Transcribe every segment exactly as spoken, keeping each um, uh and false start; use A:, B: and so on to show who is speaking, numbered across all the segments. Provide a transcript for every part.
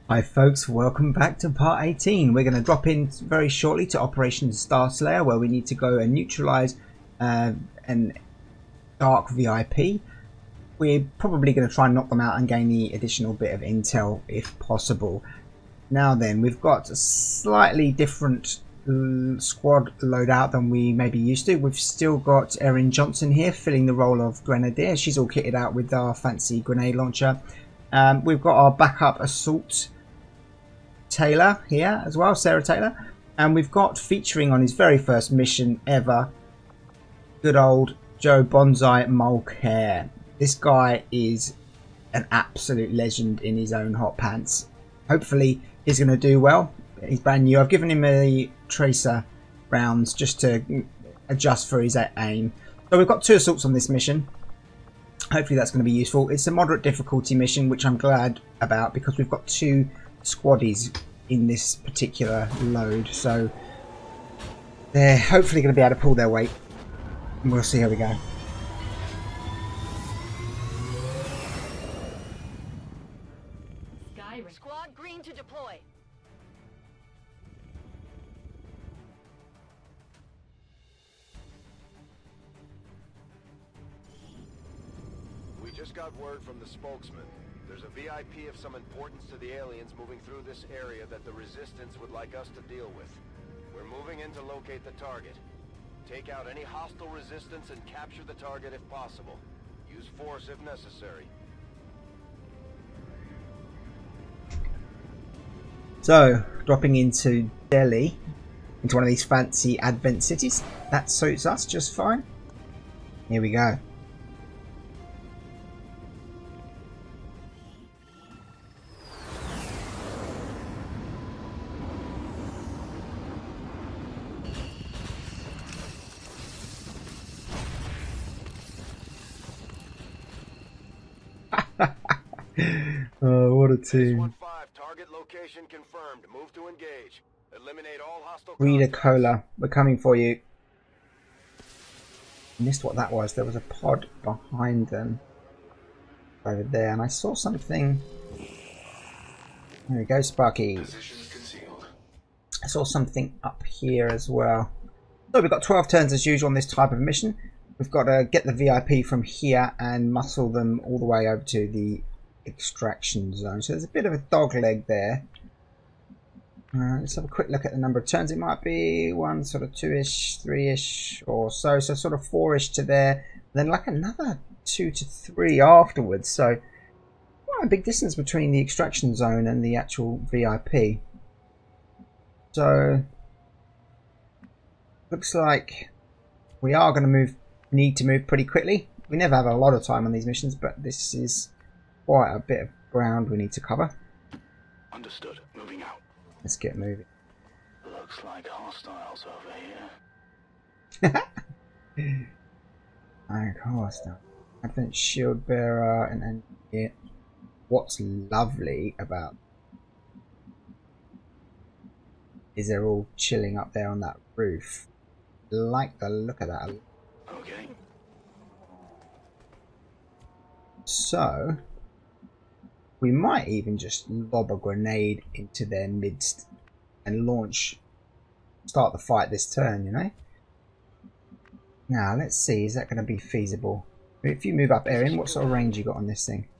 A: Hi folks, welcome back to part eighteen. We're going to drop in very shortly to Operation Star Slayer, where we need to go and neutralise uh, an dark V I P. We're probably going to try and knock them out and gain the additional bit of intel if possible. Now then, we've got a slightly different squad loadout than we may be used to. We've still got Erin Johnson here filling the role of Grenadier. She's all kitted out with our fancy grenade launcher. Um, we've got our backup assault Taylor here as well, Sarah Taylor, and we've got featuring on his very first mission ever, good old Joe Bonsai Mulcair. This guy is an absolute legend in his own hot pants. Hopefully he's going to do well. He's brand new. I've given him a tracer rounds just to adjust for his aim. So we've got two assaults on this mission. Hopefully that's going to be useful. It's a moderate difficulty mission, which I'm glad about because we've got two squaddies in this particular load, so they're hopefully going to be able to pull their weight, and we'll see how we go.
B: Squad green to deploy.
C: We just got word from the spokesman. There's a V I P of some importance to the aliens moving through this area that the Resistance would like us to deal with. We're moving in to locate the target. Take out any hostile resistance and capture the target if possible. Use force if necessary.
A: So, dropping into Delhi, into one of these fancy Advent cities. That suits us just fine. Here we go. Oh, what a team.
C: Target location confirmed. Move to engage. Eliminate all hostile
A: Reader Cola, we're coming for you. Missed what that was. There was a pod behind them over there, and I saw something. There we go, Sparky. I saw something up here as well. So we've got twelve turns as usual on this type of mission. We've got to get the V I P from here and muscle them all the way over to the extraction zone. So there's a bit of a dog leg there. Uh, let's have a quick look at the number of turns. It might be one sort of two-ish, three-ish or so. So sort of four-ish to there. Then like another two to three afterwards. So quite a big distance between the extraction zone and the actual V I P. So looks like we are going to move. Need to move pretty quickly. We never have a lot of time on these missions, but this is quite a bit of ground we need to cover.
D: Understood. Moving out.
A: Let's get moving.
D: Looks like hostiles over here.
A: Of course, now. Advent shield bearer and and yeah. What's lovely about is they're all chilling up there on that roof. Like the look of that.
D: Okay.
A: So we might even just lob a grenade into their midst and launch, start the fight this turn, you know. Now let's see, is that going to be feasible? If you move up, Erin, what sort of range you got on this thing?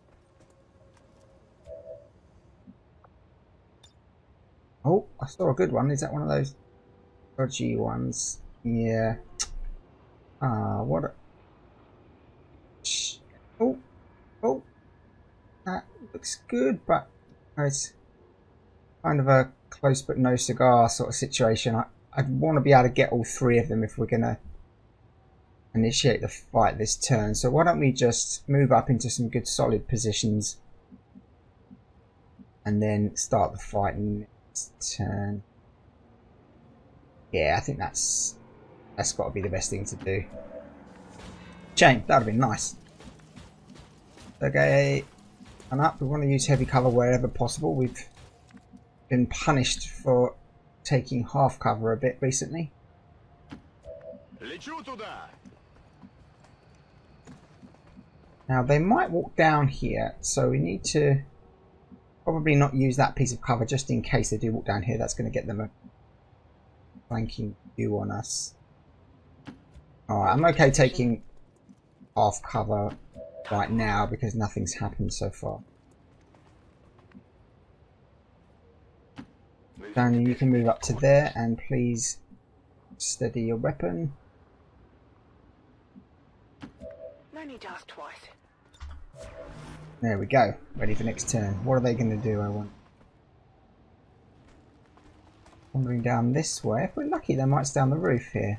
A: Oh, I saw a good one. Is that one of those dodgy ones? Yeah. Ah, what a... Oh, oh, that looks good, but it's kind of a close but no cigar sort of situation. I, I'd want to be able to get all three of them if we're going to initiate the fight this turn. So why don't we just move up into some good solid positions and then start the fight next turn. Yeah, I think that's that's got to be the best thing to do. Chain, that would have been nice. Okay, and up. We want to use heavy cover wherever possible. We've been punished for taking half cover a bit recently. Now they might walk down here, so we need to Probably not use that piece of cover just in case they do walk down here. That's going to get them a flanking view on us. Alright, I'm okay taking half cover right now because nothing's happened so far. Daniel, you can move up to there and please steady your weapon.
B: No need to ask twice.
A: There we go. Ready for next turn. What are they going to do, I want? Wandering down this way. If we're lucky, they might stay on the roof here.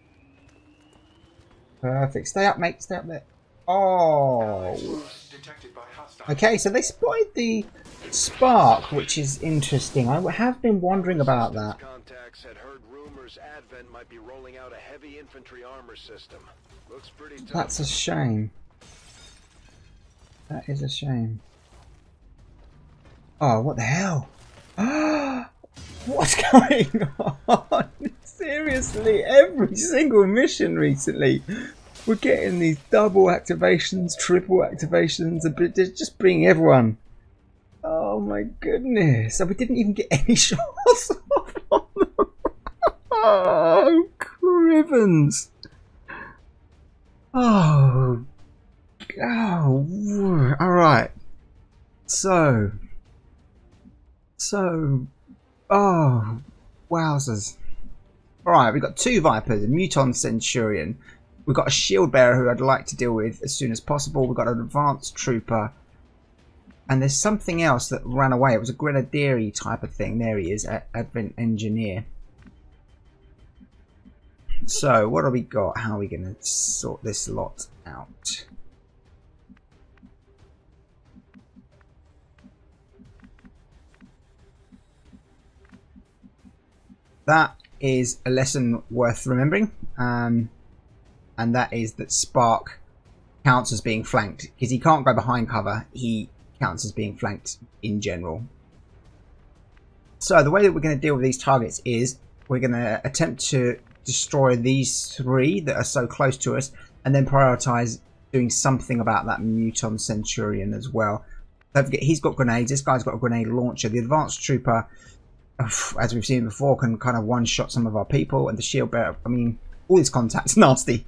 A: Perfect. Stay up, mate. Stay up there. Oh. Okay, so they spotted the spark, which is interesting. I have been wondering about that.
C: Contacts had heard rumors Advent might be rolling out a heavy infantry armor system. Looks pretty tough.
A: That's a shame. That is a shame. Oh, what the hell? What's going on? Seriously, every single mission recently, we're getting these double activations, triple activations, a bit, just bringing everyone. Oh my goodness! So we didn't even get any shots off on them. Oh, Crivens! Oh, oh, all right. So, so, oh, wowzers! Alright, we've got two Vipers, a Muton Centurion. We've got a Shield Bearer who I'd like to deal with as soon as possible. We've got an Advanced Trooper. And there's something else that ran away. It was a Grenadier type of thing. There he is, Advent Engineer. So, what have we got? How are we going to sort this lot out? That is a lesson worth remembering, um, and that is that Spark counts as being flanked because he can't go behind cover. He counts as being flanked in general. So the way that we're going to deal with these targets is we're going to attempt to destroy these three that are so close to us, and then prioritize doing something about that Muton Centurion as well. Don't forget, he's got grenades. This guy's got a grenade launcher. The Advanced Trooper, as we've seen before, can kind of one-shot some of our people, and the Shield Bearer, I mean, all this contact is nasty.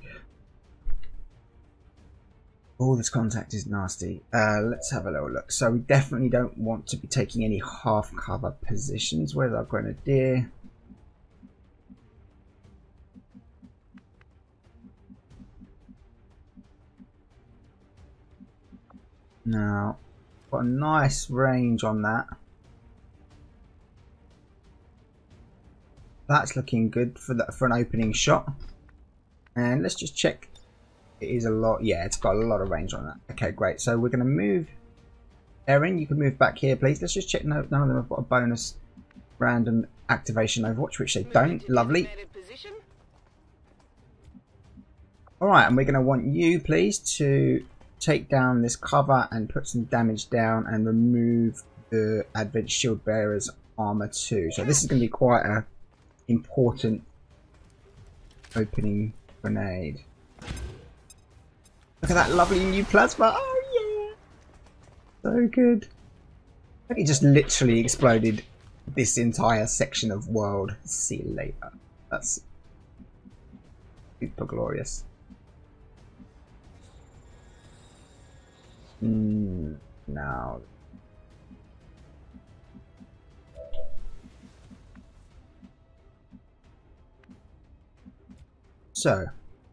A: All this contact is nasty. Uh, let's have a little look. So we definitely don't want to be taking any half-cover positions. Where's our Grenadier? Now, got a nice range on that. That's looking good for that for an opening shot. And let's just check. It is a lot. Yeah, it's got a lot of range on that. Okay, great. So we're going to move. Erin, you can move back here, please. Let's just check. No, none of them have got a bonus random activation Overwatch, which they don't. Lovely. All right, and we're going to want you, please, to take down this cover and put some damage down and remove the Advent Shield Bearer's armor too. So this is going to be quite a important opening grenade. Look at that lovely new plasma. Oh yeah, so good. I think it just literally exploded this entire section of world. See you later. That's super glorious. Mm, now so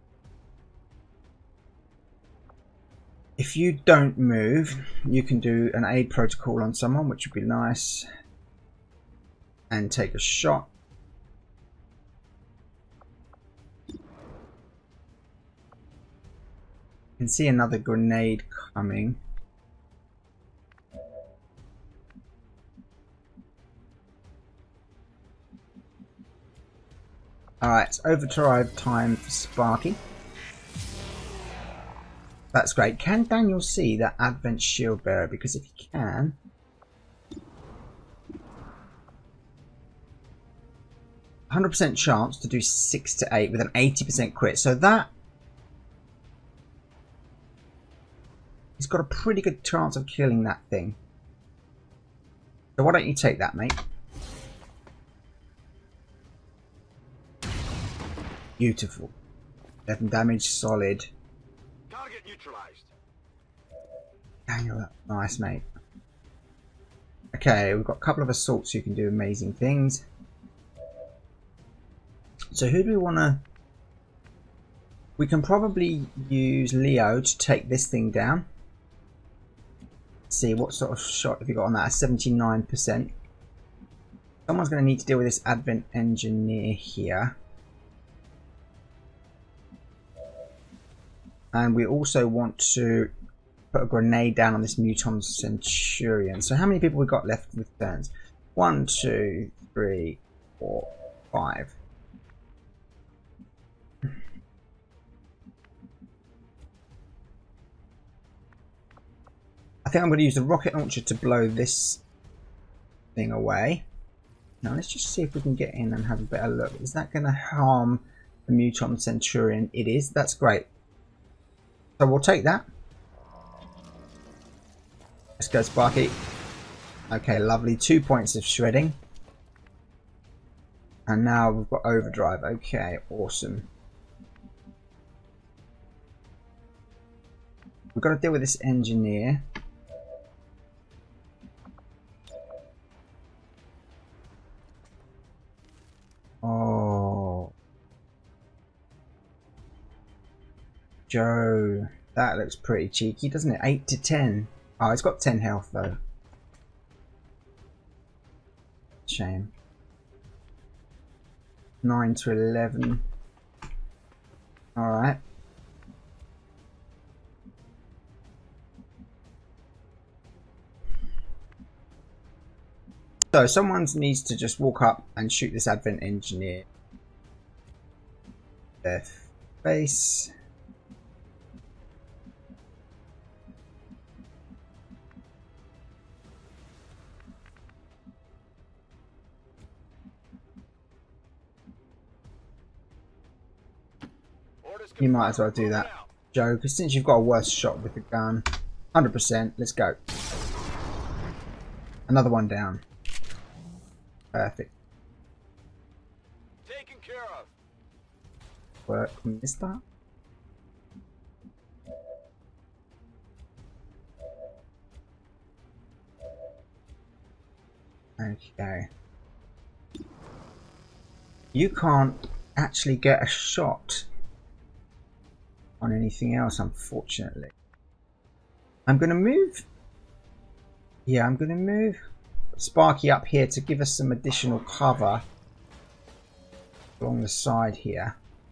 A: if you don't move, you can do an aid protocol on someone, which would be nice, and take a shot. You can see another grenade coming. Alright, it's overdrive time for Sparky. That's great. Can Daniel see that Advent Shield Bearer? Because if he can... one hundred percent chance to do six to eight with an eighty percent crit. So that... he's got a pretty good chance of killing that thing. So why don't you take that, mate? Beautiful. eleven damage, solid.
C: Target neutralized.
A: Dang, nice, mate. Okay, we've got a couple of assaults who can do amazing things. So who do we want to... We can probably use Leo to take this thing down. Let's see, what sort of shot have you got on that? seventy-nine percent. Someone's going to need to deal with this Advent Engineer here. And we also want to put a grenade down on this Muton Centurion. So how many people we've got left with turns? One, two, three, four, five. I think I'm going to use the rocket launcher to blow this thing away. Now let's just see if we can get in and have a better look. Is that going to harm the Muton Centurion? It is. That's great. So we'll take that. Let's go, Sparky. Okay, lovely. Two points of shredding. And now we've got overdrive. Okay, awesome. We've got to deal with this engineer. Oh. Joe. That looks pretty cheeky, doesn't it? eight to ten. Oh, it's got ten health though. Shame. nine to eleven. Alright. So someone needs to just walk up and shoot this Advent Engineer. Their face. You might as well do that, Joe, because since you've got a worse shot with the gun. one hundred percent, let's go. Another one down. Perfect.
C: Taken care of.
A: Work, missed that. Okay. You can't actually get a shot on anything else, unfortunately. I'm going to move. Yeah, I'm going to move Sparky up here to give us some additional cover along the side here,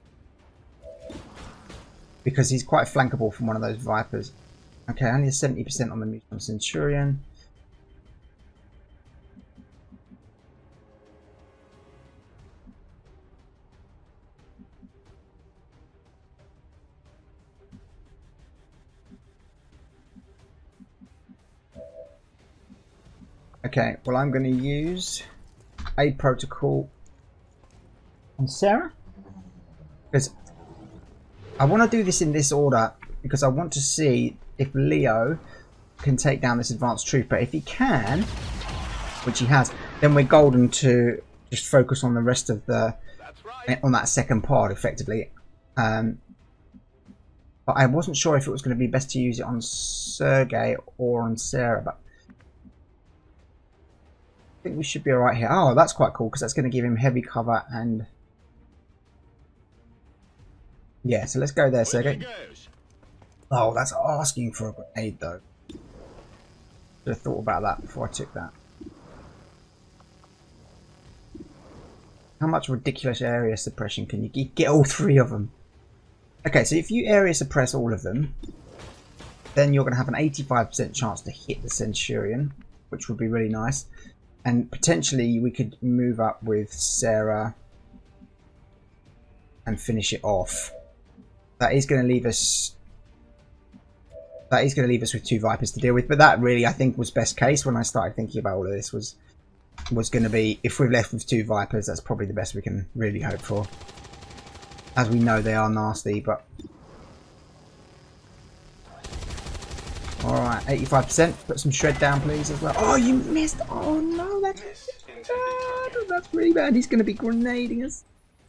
A: because he's quite flankable from one of those Vipers. Okay, only a seventy percent on the Muton Centurion. Okay, well I'm going to use aid protocol on Sarah, because I want to do this in this order, because I want to see if Leo can take down this advanced trooper. If he can, which he has, then we're golden to just focus on the rest of the, right, on that second pod effectively. Um, but I wasn't sure if it was going to be best to use it on Sergey or on Sarah, but I think we should be alright here. Oh, that's quite cool, because that's going to give him heavy cover. And yeah, so let's go there, Sergey. Oh, that's asking for a grenade though. Should have thought about that before I took that. How much ridiculous area suppression can you get? Get all three of them. Okay, so if you area suppress all of them, then you're going to have an eighty-five percent chance to hit the Centurion, which would be really nice. And potentially we could move up with Sarah and finish it off. That is going to leave us. That is going to leave us with two Vipers to deal with. But that really, I think, was best case when I started thinking about all of this. Was was going to be, if we're left with two Vipers, that's probably the best we can really hope for. As we know, they are nasty, but Alright, eighty-five percent. Put some shred down, please, as well. Oh, you missed. Oh, no. That's bad. That's really bad. He's going to be grenading us.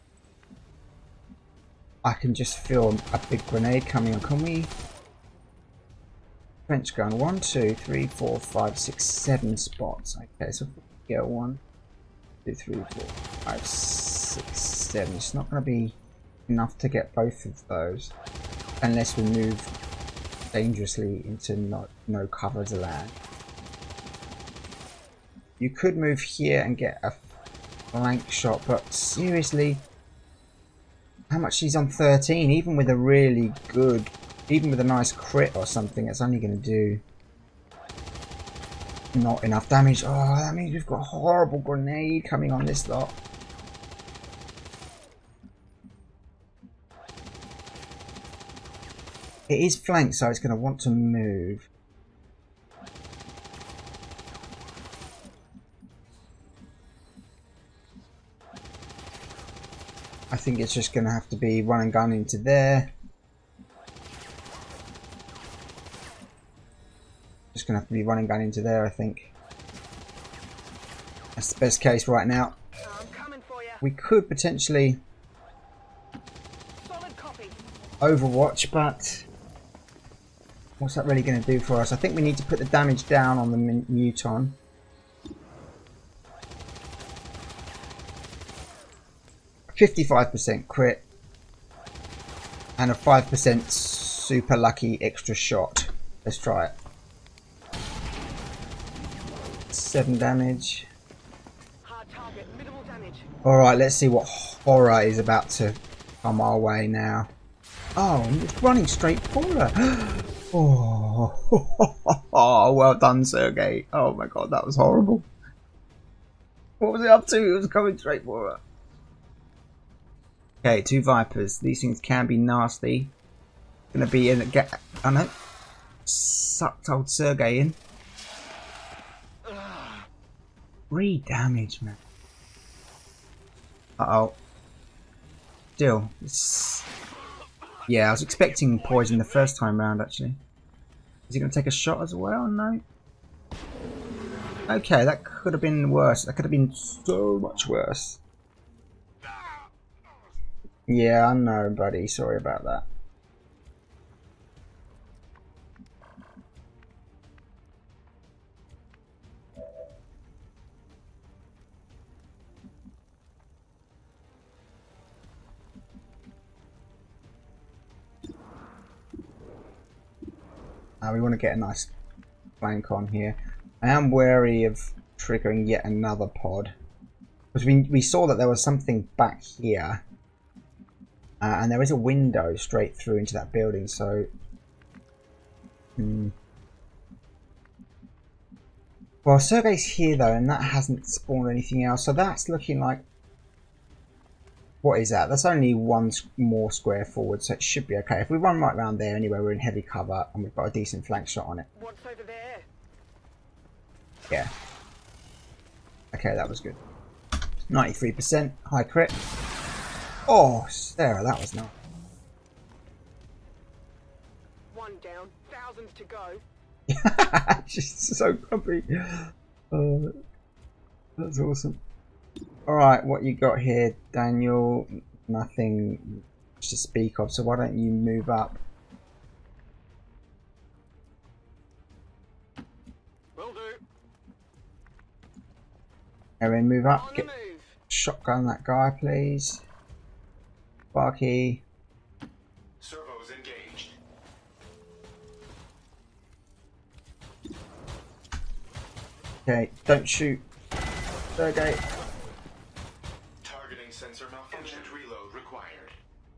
A: I can just feel a big grenade coming on. Can we? French gun. One, two, three, four, five, six, seven spots. Okay, so yeah, one, two, three, four, five, six, seven. It's not going to be enough to get both of those unless we move dangerously into no, no cover to land. You could move here and get a flank shot, but seriously, how much he's on thirteen? Even with a really good, even with a nice crit or something, it's only going to do not enough damage. Oh, that means we've got a horrible grenade coming on this lot. It is flanked, so it's going to want to move. I think it's just going to have to be run and gun into there. Just going to have to be run and gun into there, I think. That's the best case right now.
B: I'm coming for you.
A: We could potentially
B: Solid copy.
A: Overwatch, but what's that really going to do for us? I think we need to put the damage down on the Muton. fifty-five percent crit and a five percent super lucky extra shot. Let's try it. seven damage.
B: Hard target, minimal damage.
A: Alright, let's see what horror is about to come our way now. Oh, and it's running straight for her. Oh, oh, well done, Sergey. Oh my god, that was horrible. What was it up to? It was coming straight for her. Okay, two Vipers. These things can be nasty. Gonna be in a get. I know. Sucked old Sergey in. Three damage, man. Uh oh. Still, it's... yeah, I was expecting poison the first time round. Actually, is he gonna take a shot as well? No. Okay, that could have been worse. That could have been so much worse. Yeah, I know, buddy. Sorry about that. Uh, we want to get a nice flank on here. I am wary of triggering yet another pod. Because we, we saw that there was something back here. Uh, and there is a window straight through into that building, so... Hmm. Well, Sergey's here though, and that hasn't spawned anything else, so that's looking like... What is that? That's only one more square forward, so it should be okay. If we run right around there anyway, we're in heavy cover, and we've got a decent flank shot on it.
B: What's over there?
A: Yeah. Okay, that was good. ninety-three percent, high crit. Oh, Sarah, that was nice.
B: One down, thousands to go.
A: She's so grumpy. Uh, that's awesome. Alright, what you got here, Daniel? Nothing to speak of, so why don't you move up?
B: Will do.
A: Erin, move up.
B: On the
A: Get
B: move.
A: shotgun that guy, please. Sparky.
D: Servos engaged.
A: Okay, don't shoot. Sergey.
D: Targeting sensor malfunction. Reload required.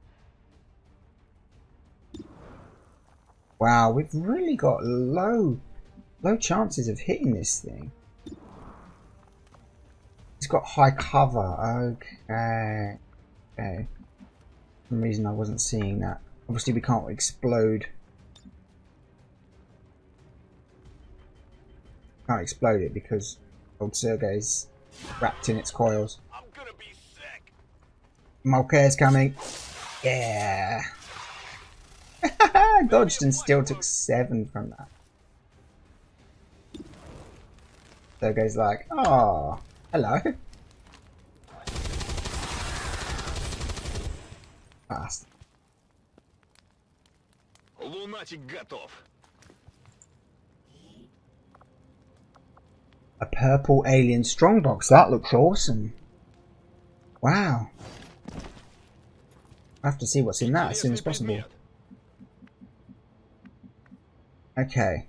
A: Wow, we've really got low, low chances of hitting this thing. It's got high cover. Okay. Okay. For some reason I wasn't seeing that. Obviously we can't explode. Can't explode it because old Sergey's wrapped in its coils.
C: I'm gonna be sick.
A: Mulcair's coming. Yeah. Dodged and still took seven from that. Sergey's like, oh, hello. Fast.
C: Lunatic готов.
A: A purple alien strongbox. That looks awesome. Wow. I have to see what's in that as soon as possible. Okay.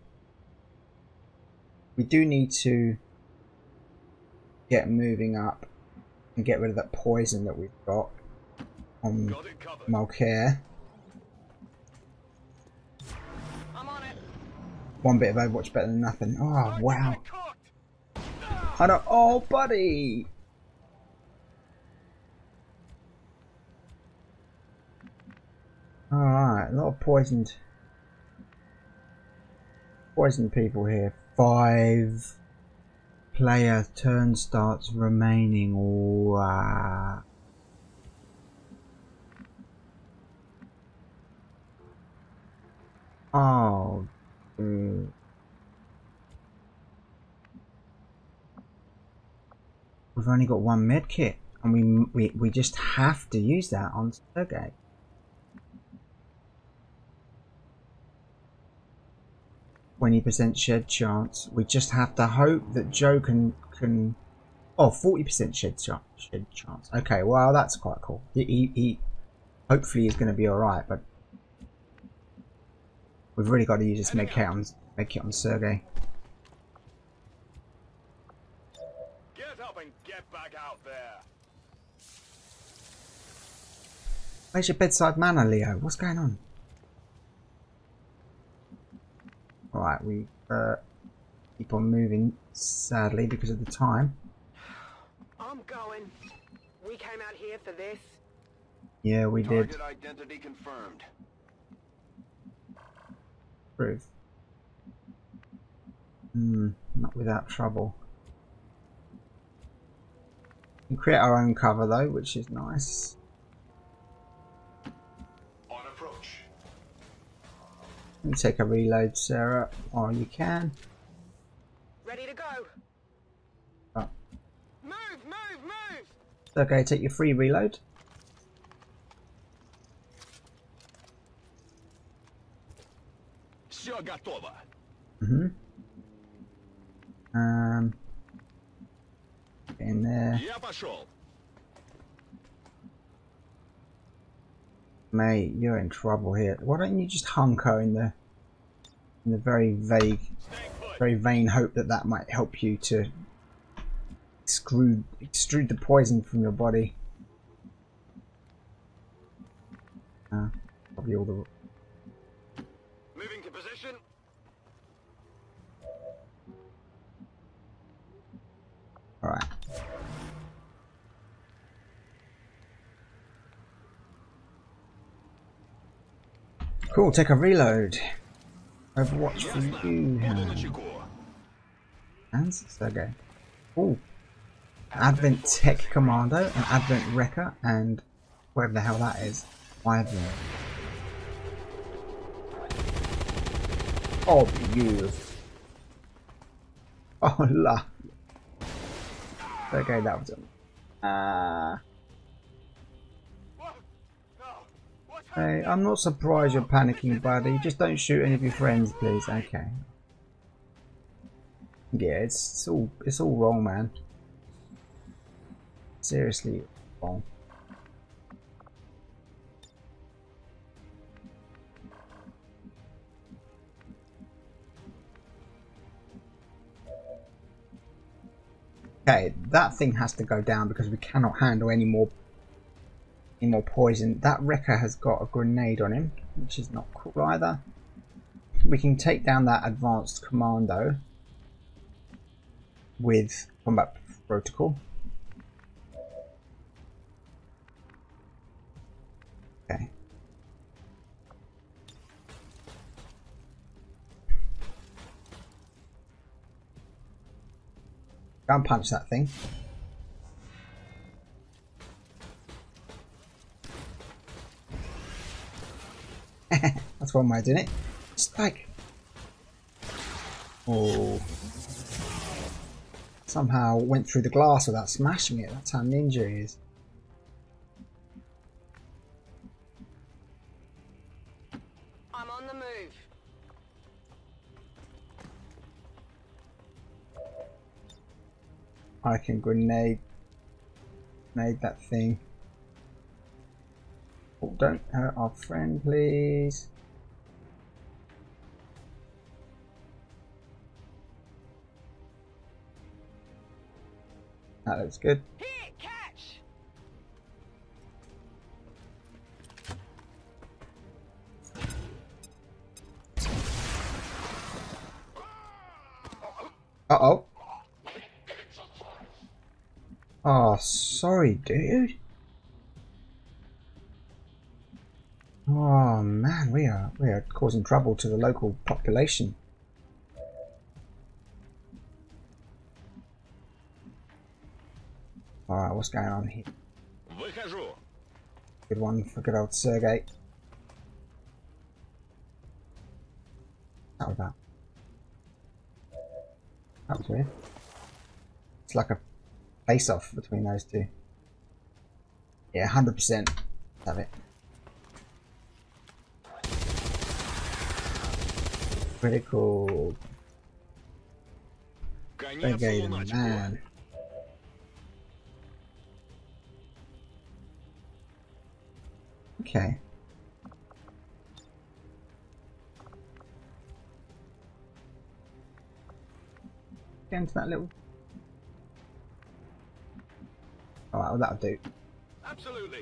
A: We do need to get moving up and get rid of that poison that we've got on Moar.
B: I'm on it.
A: One bit of Overwatch better than nothing. Oh, wow. I don't. Oh, buddy. Alright, a lot of poisoned poisoned people here. Five player turn starts remaining. Wow. Oh, dude. We've only got one med kit, and we we we just have to use that on Sergey. twenty percent shed chance. We just have to hope that Joe can can. Oh, forty percent shed chance. Shed chance. Okay, well that's quite cool. He he, he hopefully is going to be all right, but we've really got to use this med kit on med kit on Sergey.
C: Get up and get back out there.
A: Where's your bedside manner, Leo? What's going on? Alright, we uh, keep on moving, sadly, because of the time.
B: I'm going. We came out here for this.
A: Yeah, we did.
C: Target identity confirmed.
A: Proof. Hmm, not without trouble. We can create our own cover though, which is nice.
D: On approach.
A: Let me take a reload, Sarah, while you can.
B: Ready to go.
A: Oh.
B: Move, move, move.
A: Okay, take your free reload.
C: Все готово.
A: Mm-hmm. Um, get in there.
C: Я пошел.
A: Mate, you're in trouble here. Why don't you just hunker in the in the very vague, very vain hope that that might help you to extrude, extrude the poison from your body? Uh, probably all the...
C: Moving to position.
A: Alright. Cool, take a reload. Overwatch for you.
C: Буду начеку.
A: Hands? Sergey. Ooh. Advent Tech Commando, an Advent Wrecker, and whatever the hell that is. Wyvern. Oh, beautiful. Oh, la. Okay, that was it. Uh, hey, I'm not surprised you're panicking, buddy. Just don't shoot any of your friends, please. Okay. Yeah, it's, it's all it's all wrong, man. Seriously wrong. Okay, that thing has to go down because we cannot handle any more any more poison. That wrecker has got a grenade on him, which is not cool either. We can take down that advanced commando with combat protocol. Okay. Go and punch that thing. That's one way of doing it. Just like... Oh. somehow went through the glass without smashing it. That's how ninja he is.
B: I'm on the move.
A: I can grenade, grenade that thing. Oh, don't hurt our friend, please. That looks good.
B: Here, catch!
A: Uh oh. Oh, sorry, dude. Oh man, we are we are causing trouble to the local population. Alright, what's going on here? Good one for good old Sergey. How was that? That was weird. It's like a face off between those two. Yeah, one hundred percent. Have it. Critical. Sergey the man. Okay. Get into that little. Alright, well that'll do.
C: Absolutely.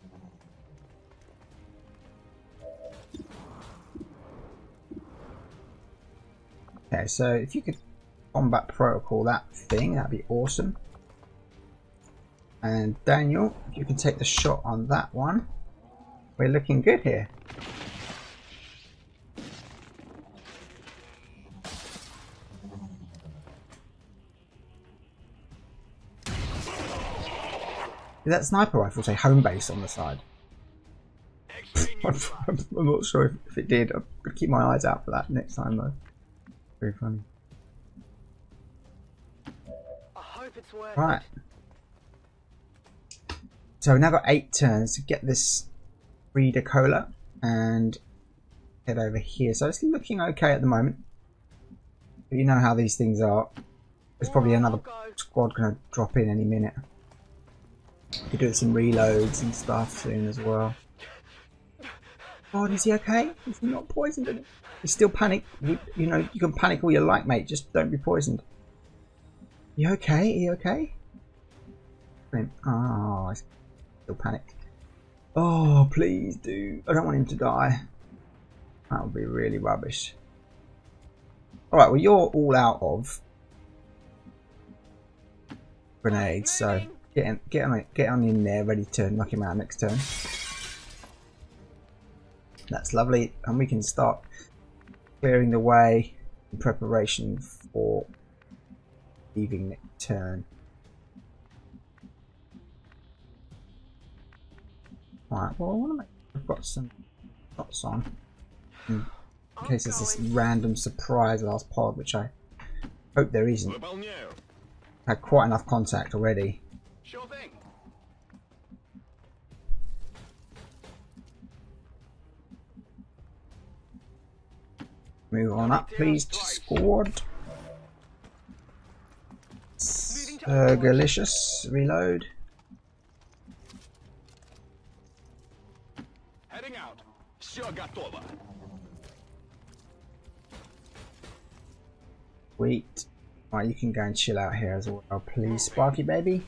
A: Okay, so if you could combat protocol that thing, that'd be awesome. And Daniel, if you can take the shot on that one. We're looking good here. Did that sniper rifle say home base on the side? I'm not sure if, if it did. I'll keep my eyes out for that next time though. Very funny.
B: I hope it's worth
A: Right.
B: it.
A: So we've now got eight turns to get this Reader Cola and head over here. So it's looking okay at the moment. But you know how these things are. There's probably another squad going to drop in any minute. You're doing some reloads and stuff soon as well. God, is he okay? Is he not poisoned? He's still panicked. You, you know, you can panic all you like, mate. Just don't be poisoned. You okay? Are you okay? Oh, he's still panicked. Oh, please do. I don't want him to die. That would be really rubbish. Alright, well, you're all out of grenades, so get, in, get, on, get on in there, ready to knock him out next turn. That's lovely, and we can start clearing the way in preparation for leaving next turn. Alright, well I want to make sure I've got some shots on in case there's this random surprise last pod, which I hope there isn't. I've had quite enough contact already.
C: Sure thing.
A: Move on up, please, to squad. Uh, delicious. Reload.
C: Heading out. Всё готово.
A: Wait. Right, you can go and chill out here as well, please, Sparky baby.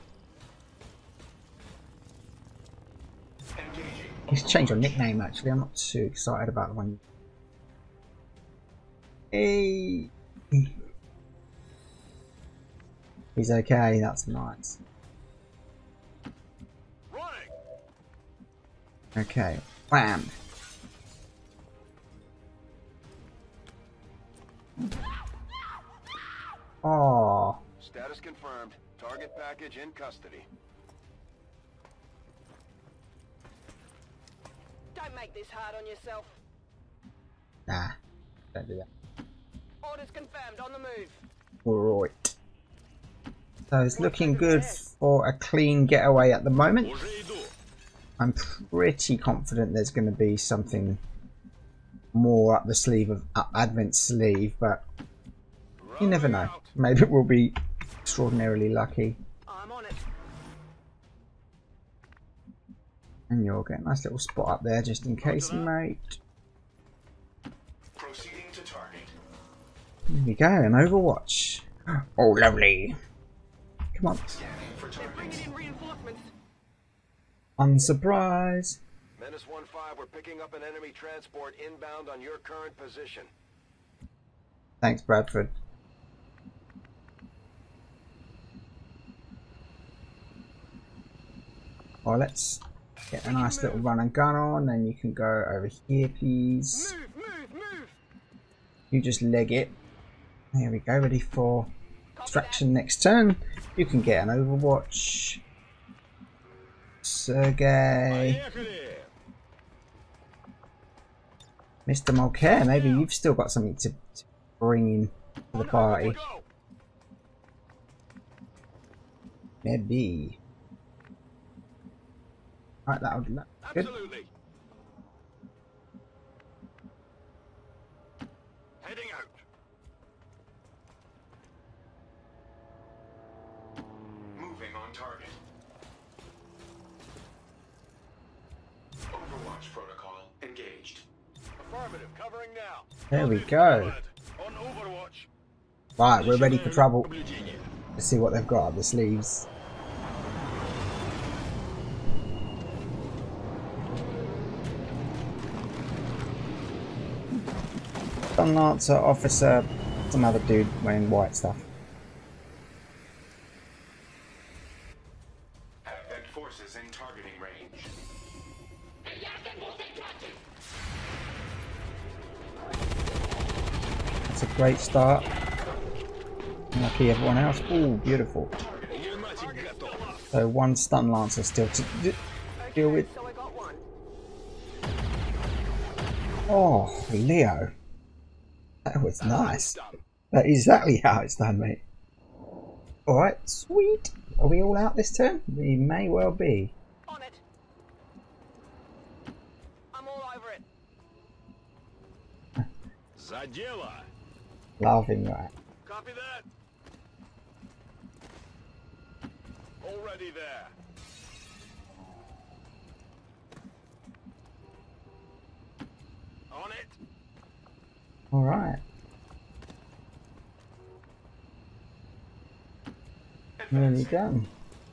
A: He's changed your nickname actually. I'm not too excited about the one. Hey. He's okay. That's nice. Okay. Wham. Oh.
C: Status confirmed. Target package in custody.
B: Don't make this hard on yourself.
A: Nah. Don't do that.
B: Orders confirmed. On the move.
A: Alright. So it's looking good for a clean getaway at the moment. I'm pretty confident there's going to be something more up the sleeve of up Advent's sleeve, but you never know. Maybe we'll be extraordinarily lucky.
B: I'm on it.
A: And you'll get a nice little spot up there just in case, mate.
D: Proceeding to target.
A: Here we go, an Overwatch. Oh, lovely. Come on.
D: Scanning for
B: They're bringing
D: targets.
B: in reinforcements.
A: Unsurprise.
C: Menace one five, we're picking up an enemy transport inbound on your current position.
A: Thanks, Bradford. Well, let's get a nice little run and gun on, then you can go over here, please.
B: Move, move, move.
A: You just leg it. There we go, ready for extraction next turn. You can get an Overwatch. Sergey. Mister Mulcair, maybe you've still got something to, to bring in to the party. Maybe. Right, that'll do that. Good.
C: Absolutely. Heading out.
D: Moving on target. Overwatch protocol engaged.
C: Affirmative, covering now.
A: There we go.
C: On Overwatch.
A: Right, we're ready for trouble. Let's see what they've got up the sleeves. Stun Lancer, Officer, some other dude wearing white stuff.
D: Advent forces in targeting range.
A: That's a great start. Lucky everyone else. Ooh, beautiful. So one Stun Lancer still to d deal with.
B: So I got one.
A: Oh, Leo. That was nice. That is exactly how it's done, mate. Alright, sweet. Are we all out this turn? We may well be.
B: On it. I'm all over it.
C: Zadela.
A: Laughing that.
C: Copy that. Already there. On it.
A: Alright. Nearly done.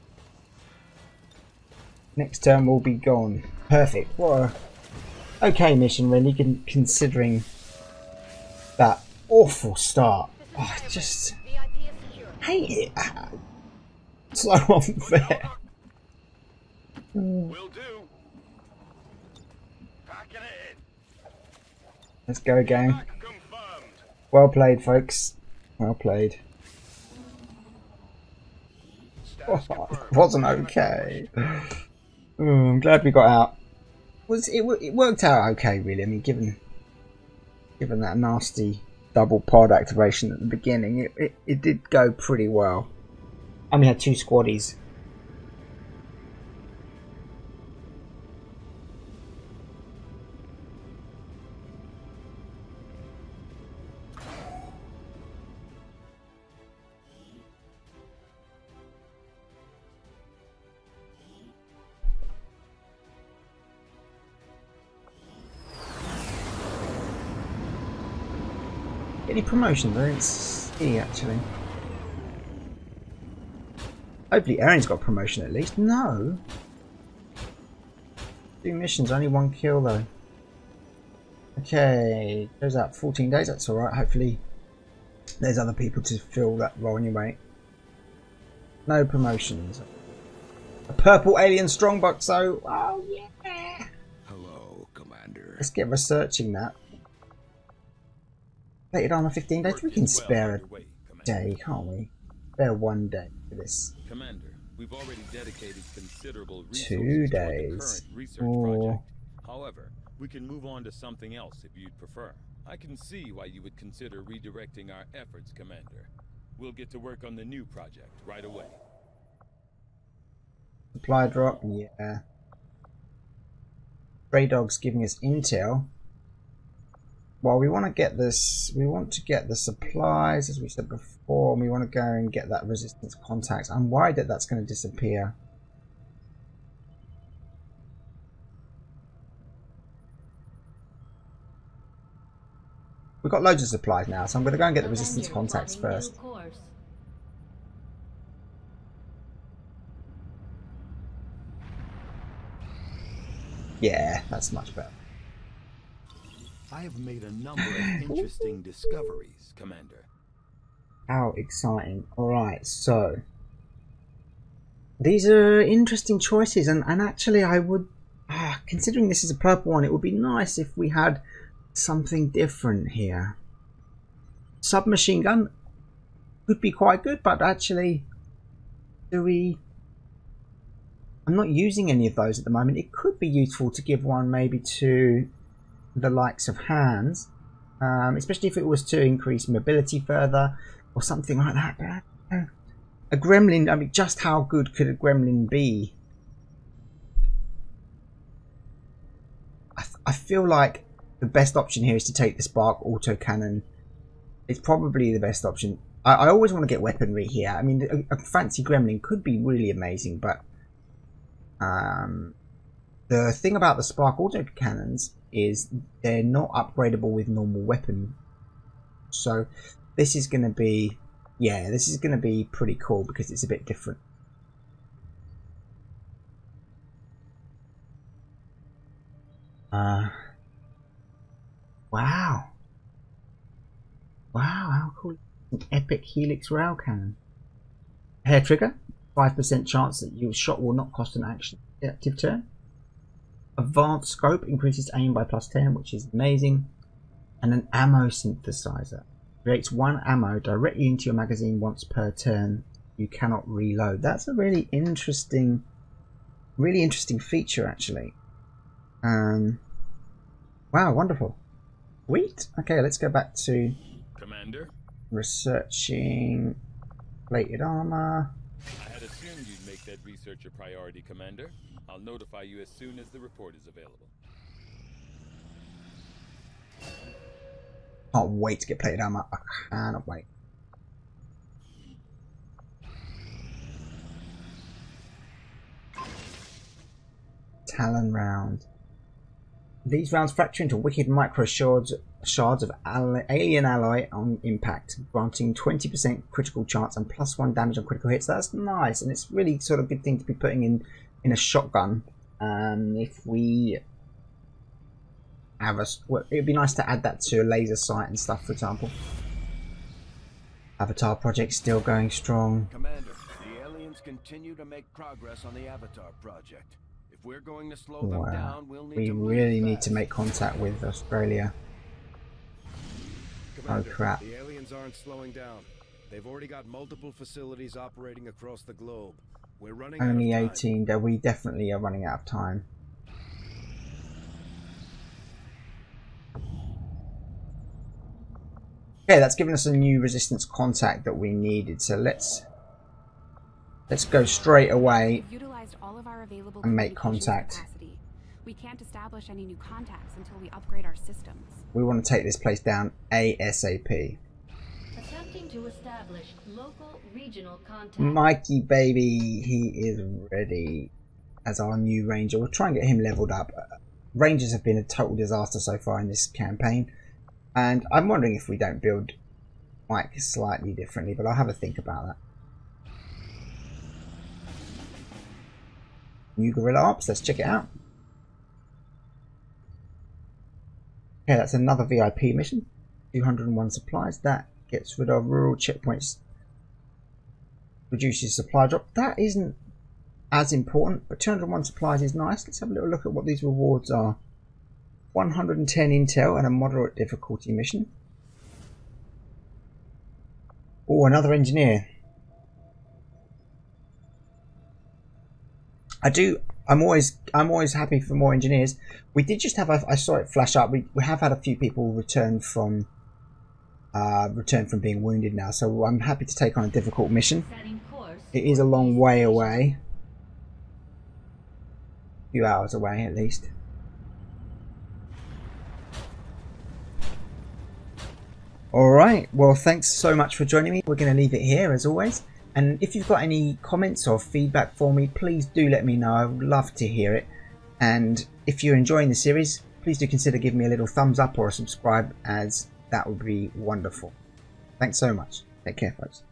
A: Next turn will be gone. Perfect. What a okay mission, really, con considering that awful start. Oh, I just
B: V I P is secure.
A: hate it. So unfair.
C: Will do. Packing it
A: Let's go, gang.
C: in. Back confirmed.
A: Well played, folks. Well played.
C: Status
A: Oh, it
C: confirmed.
A: wasn't okay. Oh, I'm glad we got out. Was it? wo- It worked out okay, really. I mean, given given that nasty double pod activation at the beginning, it it, it did go pretty well. And we had two squaddies. Any promotions? I didn't see actually. Hopefully Erin's got promotion at least. No. Two missions, only one kill though. Okay, goes out fourteen days, that's alright. Hopefully there's other people to fill that role anyway. No promotions. A purple alien strongbox, so oh yeah.
E: Hello, Commander.
A: Let's get researching that. Rated armor fifteen days. We can spare a day, can't we? Spare one day for this.
E: Commander, we've already dedicated considerable
A: Two
E: resources toward the
A: days.
E: current research
A: Or
E: project. However, we can move on to something else if you'd prefer. I can see why you would consider redirecting our efforts, Commander. We'll get to work on the new project right away.
A: Supply drop, yeah. Stray dogs giving us intel. Well, we want to get this. We want to get the supplies, as we said before, and we want to go and get that resistance contact. I'm worried that that's going to disappear. We've got loads of supplies now, so I'm going to go and get the resistance contacts first. Yeah, that's much better.
E: I have made a number of interesting discoveries, Commander.
A: How exciting. Alright, so these are interesting choices, and, and actually I would, ah, considering this is a purple one, it would be nice if we had something different here. Submachine gun could be quite good, but actually, do we... I'm not using any of those at the moment. It could be useful to give one maybe to the likes of hands, um, especially if it was to increase mobility further or something like that. But I don't know. A gremlin, I mean, just how good could a gremlin be? I, I feel like the best option here is to take the spark autocannon. It's probably the best option. I, I always want to get weaponry here. I mean, a, a fancy gremlin could be really amazing, but um, the thing about the spark autocannons is they're not upgradable with normal weapon. So this is going to be, yeah, this is going to be pretty cool because it's a bit different. Uh, wow. Wow, how cool. An epic helix rail cannon. Hair trigger, five percent chance that your shot will not cost an action active turn. Advanced scope increases aim by plus ten, which is amazing. And an ammo synthesizer. Creates one ammo directly into your magazine once per turn. You cannot reload. That's a really interesting, really interesting feature actually. Um, wow, wonderful. Sweet. Okay, let's go back to
E: Commander?
A: Researching plated armor.
E: I had assumed you'd make that research a priority, Commander. I'll notify you as soon as the report is available.
A: Can't wait to get plated armor. I cannot wait. Talon round. These rounds fracture into wicked micro shards, shards of alien alloy on impact, granting twenty percent critical chance and plus one damage on critical hits. That's nice, and it's really sort of good thing to be putting in in a shotgun. Um, if we have a, well, it'd be nice to add that to a laser sight and stuff, for example. Avatar project still going strong.
C: Commander, the aliens continue to make progress on the Avatar project. If we're going to slow them
A: Wow.
C: down, we'll need
A: We
C: to move
A: really
C: fast.
A: need to make contact with Australia.
C: Commander,
A: Oh crap.
C: The aliens aren't slowing down. They've already got multiple facilities operating across the globe. We're running
A: Only
C: out of time.
A: eighteen, though we definitely are running out of time. Okay, that's given us a new resistance contact that we needed, so let's let's go straight away
F: We've utilized all of our available
A: and make
F: communications
A: contact.
F: capacity. We can't establish any new contacts until we upgrade our systems.
A: We want to take this place down ASAP.
G: Attempting to establish local regional contact.
A: Mikey baby, he is ready as our new ranger. We'll try and get him leveled up. Uh, Rangers have been a total disaster so far in this campaign, and I'm wondering if we don't build Mike slightly differently, but I'll have a think about that. New Guerrilla Ops, let's check it out. Okay, that's another V I P mission. two hundred and one supplies. That gets rid of rural checkpoints. Reduces supply drop. That isn't as important, but two hundred and one supplies is nice. Let's have a little look at what these rewards are. one hundred and ten intel and a moderate difficulty mission. Oh, another engineer. I do. I'm always. I'm always happy for more engineers. We did just have. A, I saw it flash up. We we have had a few people return from uh, returned from being wounded now, so I'm happy to take on a difficult mission.
G: Setting course.
A: It is a long way away. A few hours away at least. Alright, well thanks so much for joining me. We're going to leave it here as always. And if you've got any comments or feedback for me, please do let me know. I would love to hear it. And if you're enjoying the series, please do consider giving me a little thumbs up or a subscribe, as that would be wonderful. Thanks so much. Take care, folks.